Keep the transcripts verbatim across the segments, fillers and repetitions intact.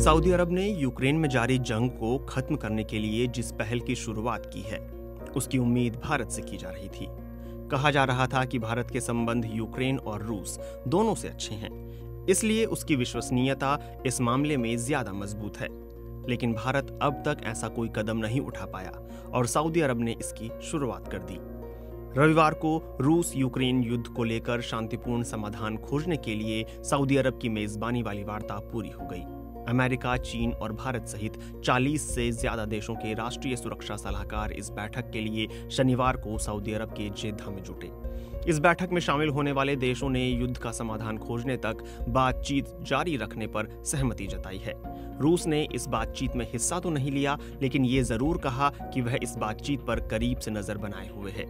Saudi अरब ने Ukraine में जारी जंग को खत्म करने के लिए जिस पहल की शुरुआत की है, उसकी उम्मीद भारत से की जा रही थी। कहा जा रहा था कि भारत के संबंध यूक्रेन और रूस दोनों से अच्छे हैं, इसलिए उसकी विश्वसनीयता इस मामले में ज्यादा मजबूत है। लेकिन भारत अब तक ऐसा कोई कदम नहीं उठा पाया और सऊदी अरब ने इसकी शुरुआत कर दी। रविवार को रूस यूक्रेन युद्ध को लेकर शांतिपूर्ण समाधान खोजने के लिए सऊदी अरब की मेजबानी वाली वार्ता पूरी हो गई। अमेरिका, चीन और भारत सहित चालीस से ज्यादा देशों के राष्ट्रीय सुरक्षा सलाहकार इस बैठक के लिए शनिवार को सऊदी अरब के जेद्दा में जुटे। इस बैठक में शामिल होने वाले देशों ने युद्ध का समाधान खोजने तक बातचीत जारी रखने पर सहमति जताई है। रूस ने इस बातचीत में हिस्सा तो नहीं लिया, लेकिन ये जरूर कहा कि वह इस बातचीत पर करीब से नजर बनाए हुए है।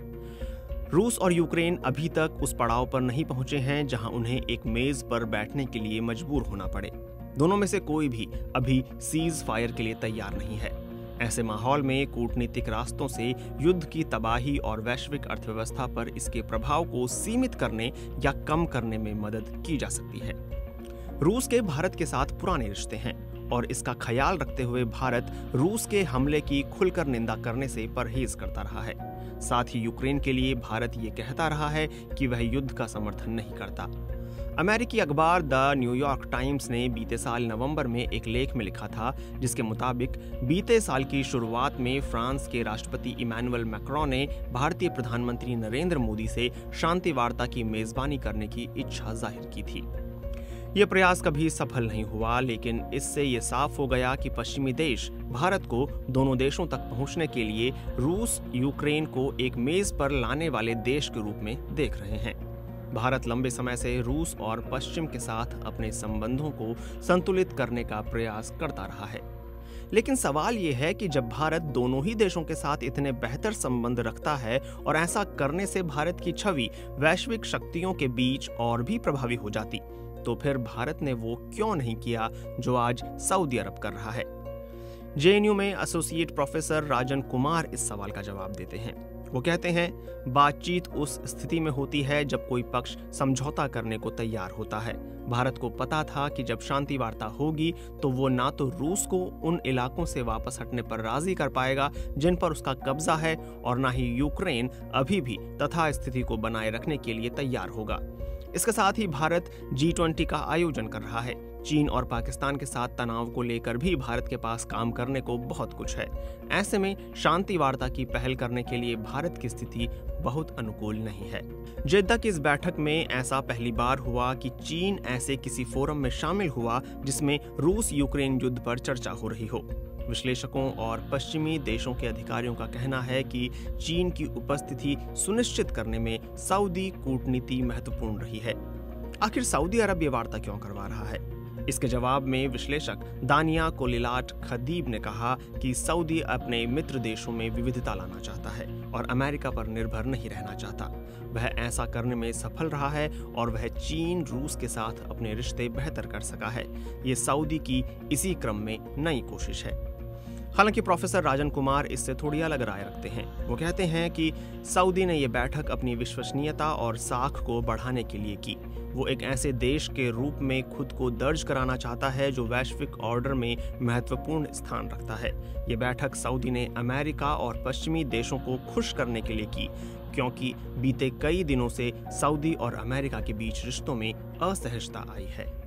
रूस और यूक्रेन अभी तक उस पड़ाव पर नहीं पहुंचे हैं जहां उन्हें एक मेज पर बैठने के लिए मजबूर होना पड़े। दोनों में से कोई भी अभी सीज फायर के लिए तैयार नहीं है। ऐसे माहौल में कूटनीतिक रास्तों से युद्ध की तबाही और वैश्विक अर्थव्यवस्था पर इसके प्रभाव को सीमित करने या कम करने में मदद की जा सकती है। रूस के भारत के साथ पुराने रिश्ते हैं और इसका ख्याल रखते हुए भारत रूस के हमले की खुलकर निंदा करने से परहेज करता रहा है। साथ ही यूक्रेन के लिए भारत ये कहता रहा है कि वह युद्ध का समर्थन नहीं करता। अमेरिकी अखबार द न्यूयॉर्क टाइम्स ने बीते साल नवंबर में एक लेख में लिखा था, जिसके मुताबिक बीते साल की शुरुआत में फ्रांस के राष्ट्रपति इमैनुअल मैक्रों ने भारतीय प्रधानमंत्री नरेंद्र मोदी से शांति वार्ता की मेजबानी करने की इच्छा जाहिर की थी। ये प्रयास कभी सफल नहीं हुआ, लेकिन इससे ये साफ हो गया कि पश्चिमी देश भारत को दोनों देशों तक पहुंचने के लिए रूस यूक्रेन को एक मेज पर लाने वाले देश के रूप में देख रहे हैं। भारत लंबे समय से रूस और पश्चिम के साथ अपने संबंधों को संतुलित करने का प्रयास करता रहा है। लेकिन सवाल यह है कि जब भारत दोनों ही देशों के साथ इतने बेहतर संबंध रखता है और ऐसा करने से भारत की छवि वैश्विक शक्तियों के बीच और भी प्रभावी हो जाती, तो फिर भारत ने वो क्यों नहीं किया जो आज सऊदी अरब कर रहा है। जे एन यू में एसोसिएट प्रोफेसर राजन कुमार इस सवाल का जवाब देते हैं। वो कहते हैं, बातचीत उस स्थिति में होती है जब कोई पक्ष समझौता करने को तैयार होता है। भारत को पता था कि जब शांति वार्ता होगी तो वो ना तो रूस को उन इलाकों से वापस हटने पर राजी कर पाएगा जिन पर उसका कब्जा है, और ना ही यूक्रेन अभी भी तथा स्थिति को बनाए रखने के लिए तैयार होगा। इसके साथ ही भारत जी ट्वेंटी का आयोजन कर रहा है। चीन और पाकिस्तान के साथ तनाव को लेकर भी भारत के पास काम करने को बहुत कुछ है। ऐसे में शांति वार्ता की पहल करने के लिए भारत की स्थिति बहुत अनुकूल नहीं है। जेद्दा की इस बैठक में ऐसा पहली बार हुआ कि चीन ऐसे किसी फोरम में शामिल हुआ जिसमें रूस यूक्रेन युद्ध पर चर्चा हो रही हो। विश्लेषकों और पश्चिमी देशों के अधिकारियों का कहना है कि चीन की उपस्थिति सुनिश्चित करने में सऊदी कूटनीति महत्वपूर्ण रही है। आखिर सऊदी अरब ये वार्ता क्यों करवा रहा है? इसके जवाब में विश्लेषक दानिया कोलिलाट खदीब ने कहा कि सऊदी अपने मित्र देशों में विविधता लाना चाहता है और अमेरिका पर निर्भर नहीं रहना चाहता। वह ऐसा करने में सफल रहा है और वह चीन रूस के साथ अपने रिश्ते बेहतर कर सका है। ये सऊदी की इसी क्रम में नई कोशिश है। हालांकि प्रोफेसर राजन कुमार इससे थोड़ी अलग राय रखते हैं। वो कहते हैं कि सऊदी ने यह बैठक अपनी विश्वसनीयता और साख को बढ़ाने के लिए की। वो एक ऐसे देश के रूप में खुद को दर्ज कराना चाहता है जो वैश्विक ऑर्डर में महत्वपूर्ण स्थान रखता है। ये बैठक सऊदी ने अमेरिका और पश्चिमी देशों को खुश करने के लिए की, क्योंकि बीते कई दिनों से सऊदी और अमेरिका के बीच रिश्तों में असहजता आई है।